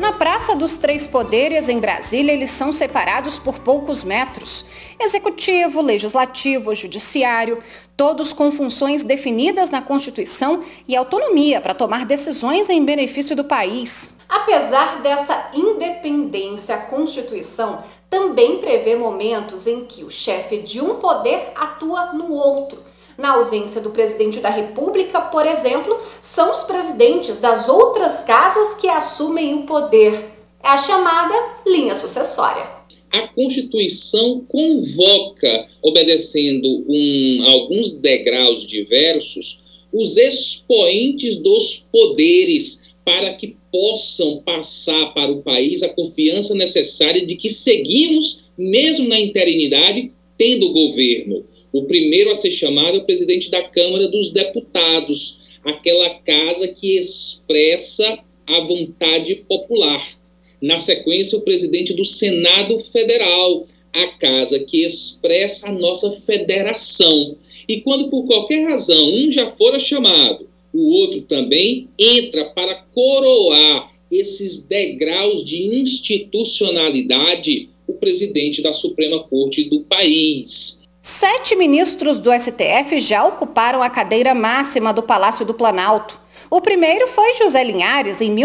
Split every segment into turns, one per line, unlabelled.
Na Praça dos Três Poderes, em Brasília, eles são separados por poucos metros. Executivo, legislativo, judiciário, todos com funções definidas na Constituição e autonomia para tomar decisões em benefício do país. Apesar dessa independência, a Constituição também prevê momentos em que o chefe de um poder atua no outro. Na ausência do presidente da República, por exemplo, são os presidentes das outras casas que assumem o poder. É a chamada linha sucessória.
A Constituição convoca, obedecendo alguns degraus diversos, os expoentes dos poderes para que possam passar para o país a confiança necessária de que seguimos, mesmo na interinidade, tendo governo. O primeiro a ser chamado é o presidente da Câmara dos Deputados, aquela casa que expressa a vontade popular. Na sequência, o presidente do Senado Federal, a casa que expressa a nossa federação. E quando por qualquer razão um já fora chamado, o outro também entra para coroar esses degraus de institucionalidade, o presidente da Suprema Corte do país.
7 ministros do STF já ocuparam a cadeira máxima do Palácio do Planalto. O primeiro foi José Linhares, em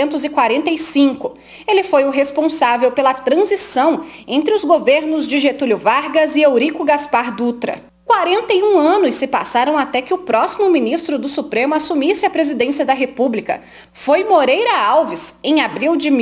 1945. Ele foi o responsável pela transição entre os governos de Getúlio Vargas e Eurico Gaspar Dutra. 41 anos se passaram até que o próximo ministro do Supremo assumisse a presidência da República. Foi Moreira Alves, em abril de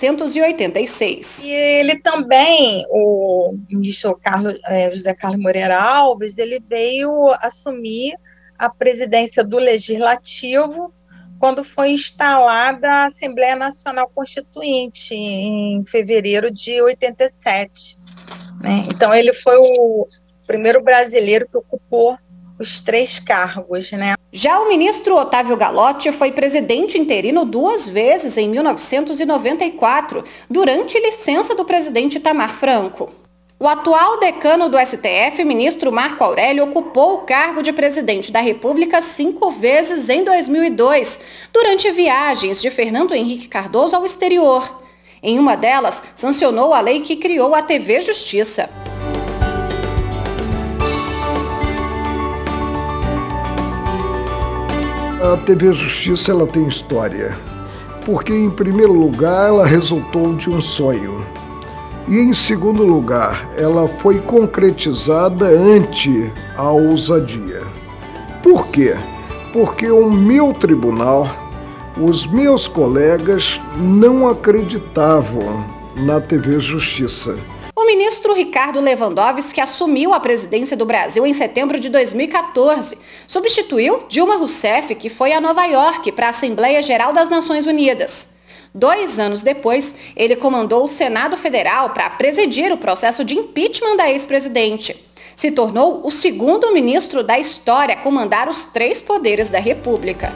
1986.
E ele também, o ministro José Carlos Moreira Alves, ele veio assumir a presidência do Legislativo quando foi instalada a Assembleia Nacional Constituinte, em fevereiro de 87. Né? Então, ele foi o primeiro brasileiro que ocupou os 3 cargos, né?
Já o ministro Otávio Galotti foi presidente interino 2 vezes em 1994, durante licença do presidente Itamar Franco. O atual decano do STF, ministro Marco Aurélio, ocupou o cargo de presidente da República 5 vezes em 2002, durante viagens de Fernando Henrique Cardoso ao exterior. Em uma delas, sancionou a lei que criou a TV Justiça.
A TV Justiça ela tem história, porque em primeiro lugar ela resultou de um sonho e em segundo lugar ela foi concretizada ante a ousadia. Por quê? Porque o meu tribunal, os meus colegas não acreditavam na TV Justiça.
O ministro Ricardo Lewandowski assumiu a presidência do Brasil em setembro de 2014. Substituiu Dilma Rousseff, que foi a Nova York para a Assembleia Geral das Nações Unidas. 2 anos depois, ele comandou o Senado Federal para presidir o processo de impeachment da ex-presidente. Se tornou o segundo ministro da história a comandar os 3 poderes da República.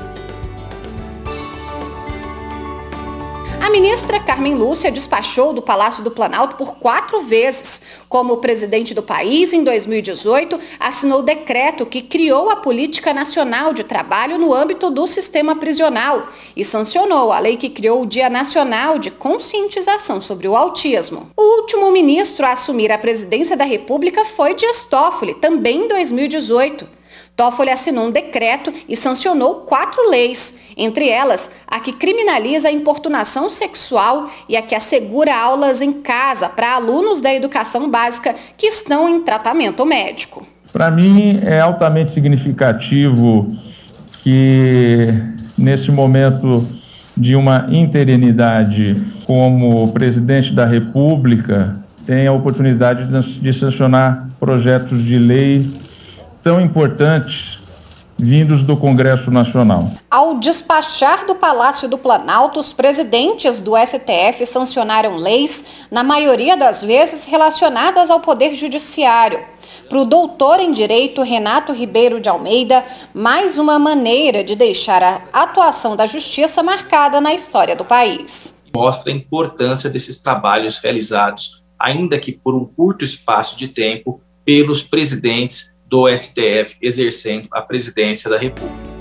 A ministra Carmen Lúcia despachou do Palácio do Planalto por 4 vezes. Como presidente do país, em 2018, assinou o decreto que criou a Política Nacional de Trabalho no âmbito do sistema prisional e sancionou a lei que criou o Dia Nacional de Conscientização sobre o Autismo. O último ministro a assumir a presidência da República foi Dias Toffoli, também em 2018. Toffoli assinou um decreto e sancionou 4 leis, entre elas a que criminaliza a importunação sexual e a que assegura aulas em casa para alunos da educação básica que estão em tratamento médico.
Para mim é altamente significativo que nesse momento de uma interinidade como presidente da República tenha a oportunidade de sancionar projetos de lei tão importantes vindos do Congresso Nacional.
Ao despachar do Palácio do Planalto, os presidentes do STF sancionaram leis, na maioria das vezes relacionadas ao Poder Judiciário. Para o doutor em Direito Renato Ribeiro de Almeida, mais uma maneira de deixar a atuação da Justiça marcada na história do país.
Mostra a importância desses trabalhos realizados, ainda que por um curto espaço de tempo, pelos presidentes do STF exercendo a presidência da República.